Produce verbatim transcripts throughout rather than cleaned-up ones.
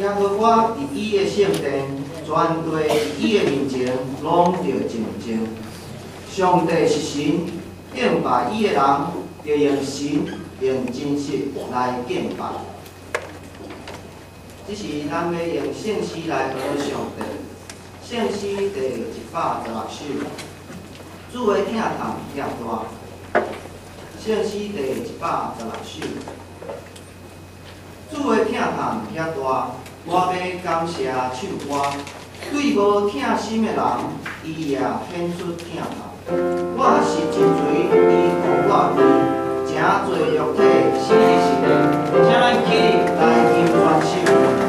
请好我伫伊的圣殿，全对伊的面前拢着静静。上帝是神，敬拜伊的人，着用神用真实来敬拜。这是咱要用圣诗来学上帝。圣诗第一百十六首，主的疼痛遐大。圣诗第一百十六首。主的疼痛遐大，我要感谢唱歌。对无疼心的人，伊也显出疼痛。我是真侪伊互我味，诚侪肉体是伊是的，请咱起立来吟全首。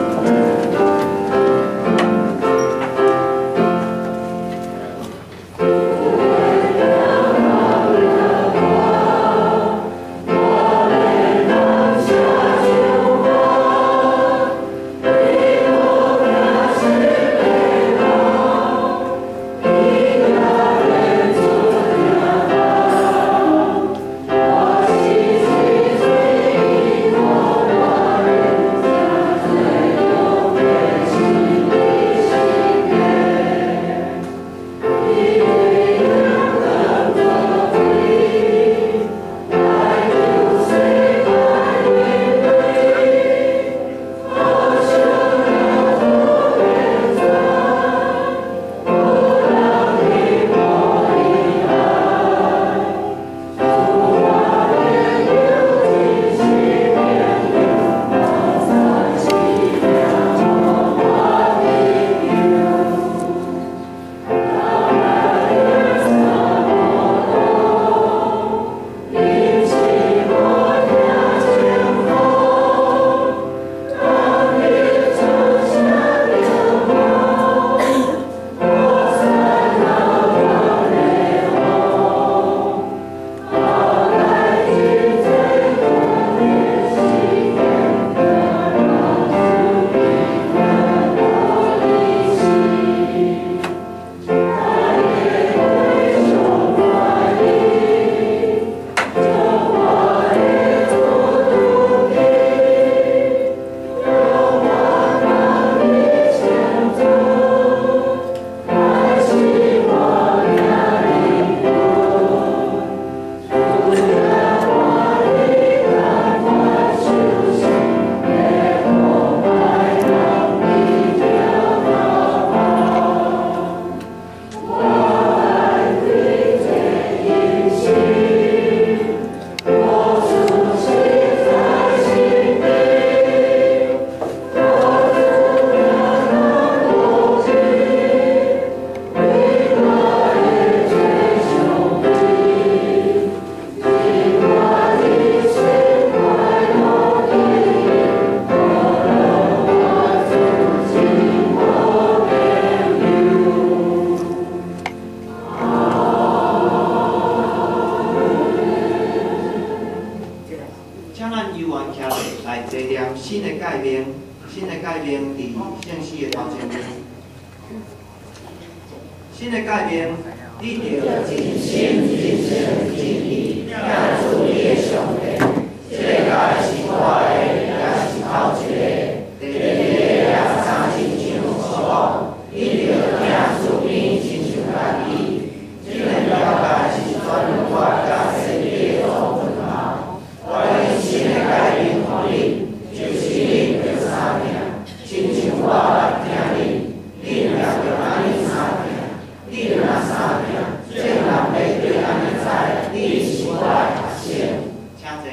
新的改变，你着尽心尽性尽力，领出你的上帝。这个是我的，也是头一个。第二个也三亲像我，你着领出你亲像家己。这个了解是专门我甲身体的部分嘛。我用新的改变互你，就是你着三听，亲像我来听你，你也着安尼三听。你若三听，正人要对安尼知，你是我的学生。请坐。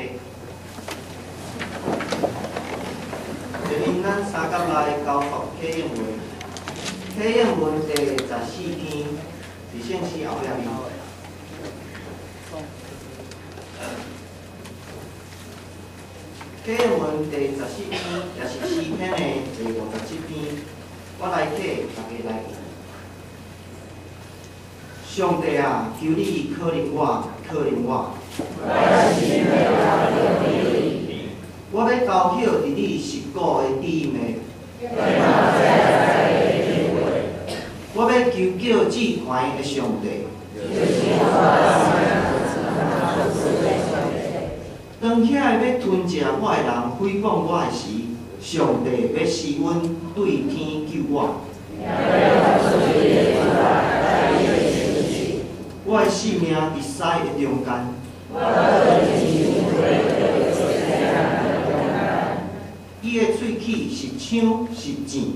就因咱三甲来交付启应文，启应文第十四篇是圣诗后两篇。启应文第十四篇也是诗篇的第五十七篇，我来解，大家来。上帝啊，求你可怜我，可怜我。我要高晓伫你实果的弟妹。我要求救至宽的上帝。当起来要吞食我的人诽谤我的时， 上帝要施阮对天救我。我的性命伫屎的中间。伊的喙齿是枪是箭。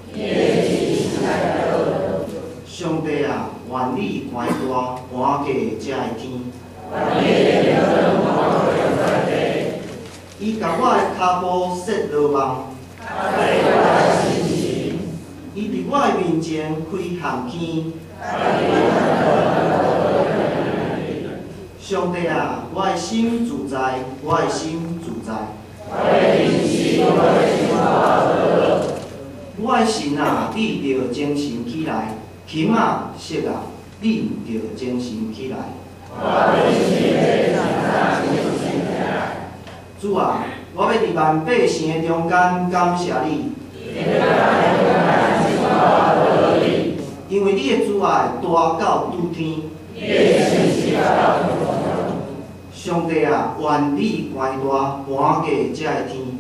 上帝啊，愿你关大搬过遮的天。伊甲我的骹步set落网。伊伫我的面前开项圈。上帝啊，我的心自在，我的心自在。我的神啊，你着精神起来；琴啊，瑟啊，你毋着精神起来。主啊，我要伫万百姓的中间感谢你，因为你的主爱大到拄天。上帝啊，愿你关大搬过遮的天。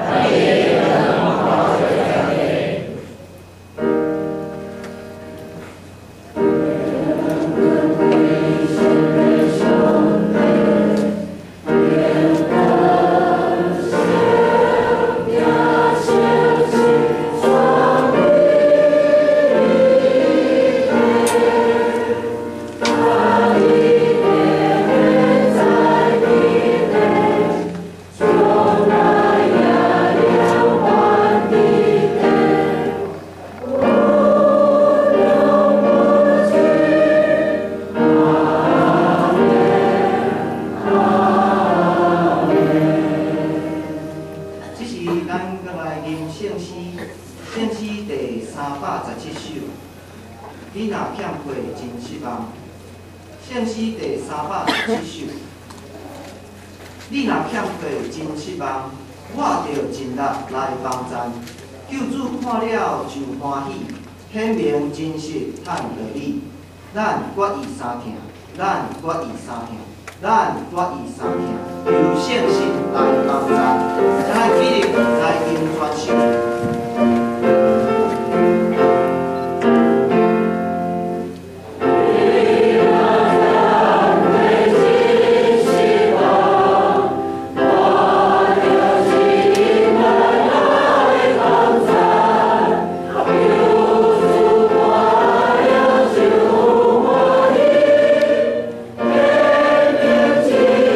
你若欠过真失望，圣诗第三百十七首。你若欠过真失望，我着尽力来帮赞。救主看了就欢喜，显明真实探着你。咱决意三听，咱决意三听，咱决意三听，由圣心来帮赞，来起立，来应全首。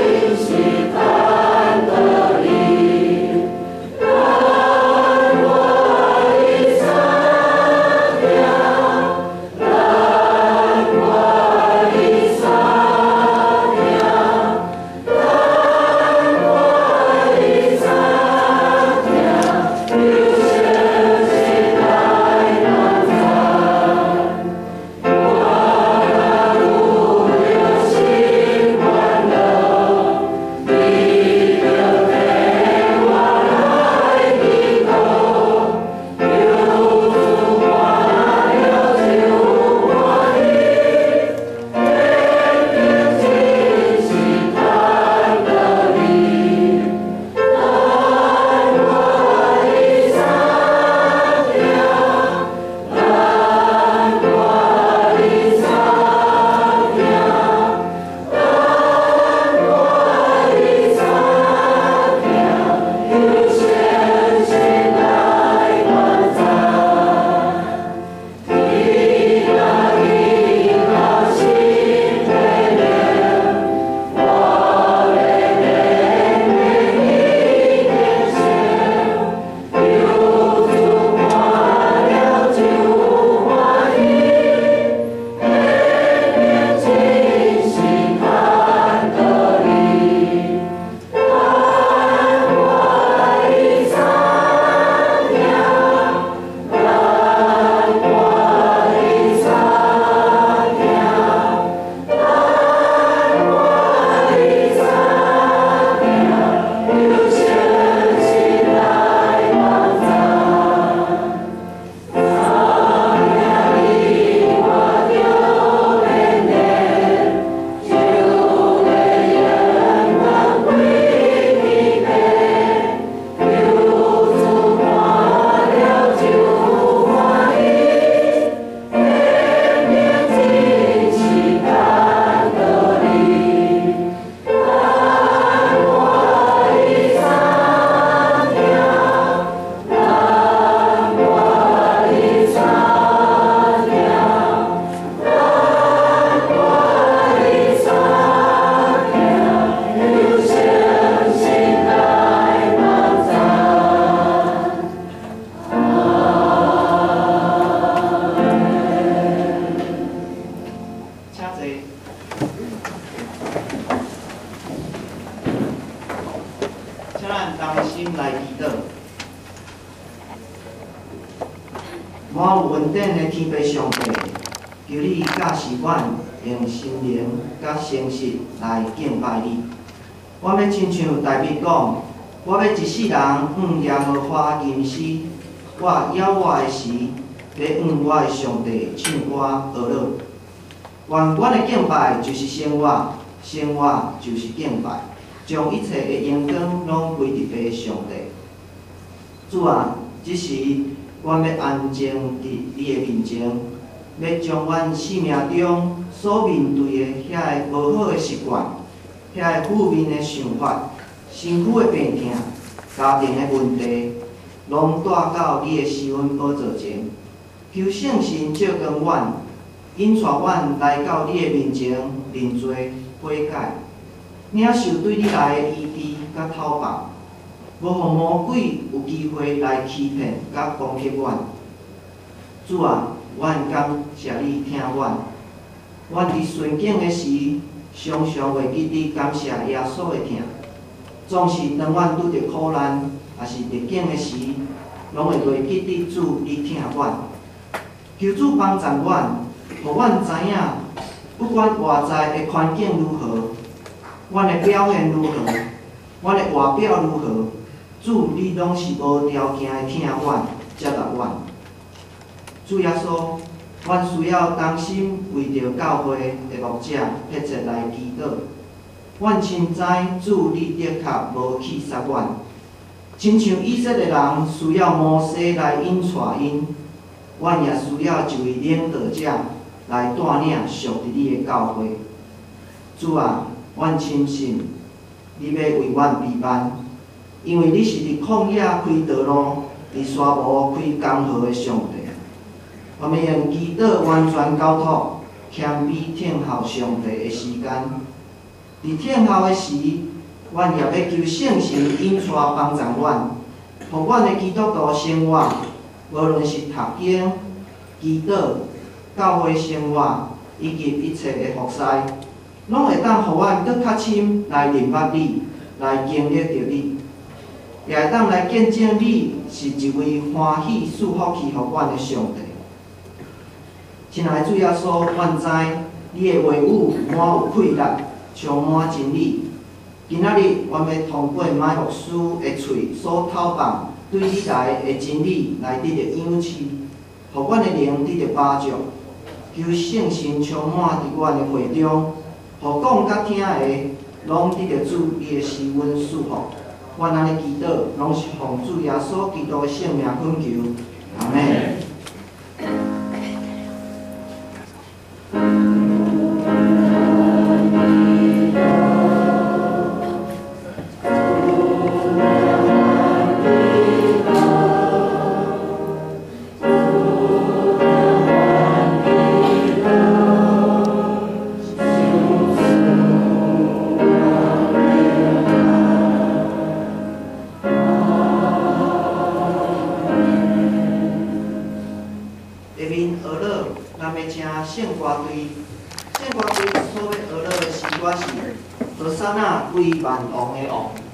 我恩典的天父上帝，求你教示阮用心灵甲诚实来敬拜你。我要亲像大卫讲，我要一世人向耶和华吟诗，我邀我的时，要向我的上帝唱歌和乐。愿阮的敬拜就是生活，生活就是敬拜，将一切的荣光拢归伫爸上帝。主啊，即时阮要安静伫你的面前，要将阮生命中所面对的遐个无好的习惯、遐个负面的想法、身躯的病痛、家庭的问题，拢带到你的施恩宝座前，求圣神照光阮，引带阮来到你的面前认罪悔改，领受对你来的医治甲讨棒，无互魔鬼有机会来欺骗甲攻击阮。主啊，阮感谢你听阮。阮伫顺境的时，常常会记得感谢耶稣的疼。总是当阮拄着苦难，也是逆境的时，拢会袂记得主你疼阮。求主帮助阮，互阮知影，不管外在的环境如何，阮的表现如何，阮的外表如何，主你拢是无条件的疼阮、接纳阮。主耶稣，阮需要当心为着教会的牧者迫切来祈祷。阮深知主你的确无去杀阮，亲像以色列人需要摩西来引带因，阮也需要一位领导者来带领属伫你的教会。主啊，阮深信你要为阮备办，因为你是伫旷野开道路，伫沙漠开江河的上帝。我们用祈祷完全交托，谦卑听候上帝的时间。伫听候的时，阮也要求圣神引带帮助阮，互阮的基督徒生活，无论是读经、祈祷、教会生活，以及一切的服侍，拢会当互阮更较深来认捌你，来经历着你，也会当来见证你是一位欢喜赐福气互阮的上帝。亲爱的主耶稣，阮知你的话语满有气力，充满真理。今仔日，阮要通过麦牧师的嘴所透放对你来的真理来得到养赐，互阮的灵得到帮助。求圣神充满伫阮的会中，互讲甲听的拢得到主你的施恩赐福。阮安尼祈祷，拢是奉主耶稣基督的圣名恳求，阿门。圣歌队，圣歌队所要学了的诗歌是：何塞那归万王的王。